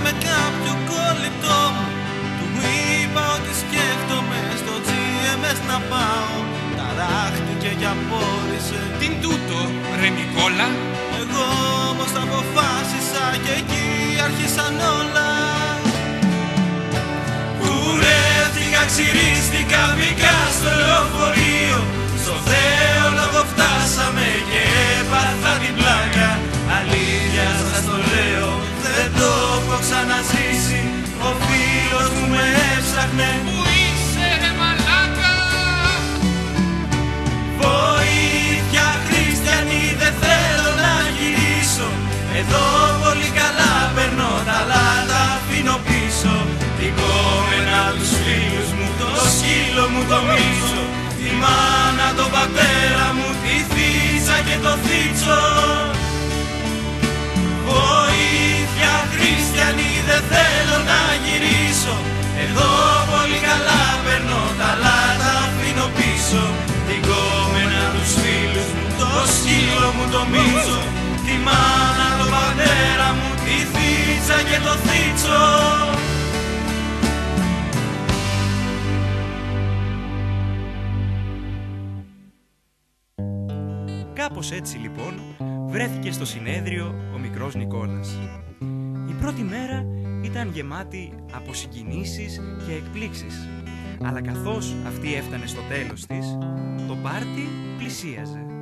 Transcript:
με κάποιο κόλλητό μου. Του είπα ότι σκέφτομαι στο GMS να πάω. Ταράχτηκε και απόρρισε. Τι τούτο, ρε Νικόλα? Εγώ όμως τα αποφάσισα και εκεί άρχισαν όλα. Κουρεύτηκα, ξυρίστηκα, μπήκα στο λεωφορείο. Στο Θεό λόγο φτάσαμε και έπαθα την πλάκα. Αλήθεια σας το λέω, δεν το έχω ξαναζήσει. Ο φίλος μου με έψαχνε. Πού είσαι ρε μαλάκα? Βοήθεια χριστιανοί, δεν θέλω να γυρίσω. Εδώ πολύ καλά περνώ, τα λάτα αφήνω πίσω. Την κόμενα, τους φίλους μου, το σκύλο μου το μίσο. Τη μάνα, τον πατέρα μου, τη θύτσα και το θύτσο. Βοήθεια χριστιανοί, δεν θέλω να γυρίσω. Εδώ πολύ καλά περνώ, τα λάτα αφήνω πίσω. Την κόμενα, τους φίλους μου, το σκύλο μου το μίσο. Τη μάνα, τον πατέρα μου, τη θύτσα και το θύτσο. Κάπως έτσι λοιπόν βρέθηκε στο συνέδριο ο μικρός Νικόλας. Η πρώτη μέρα ήταν γεμάτη από συγκινήσεις και εκπλήξεις. Αλλά καθώς αυτή έφτανε στο τέλος της, το πάρτι πλησίαζε.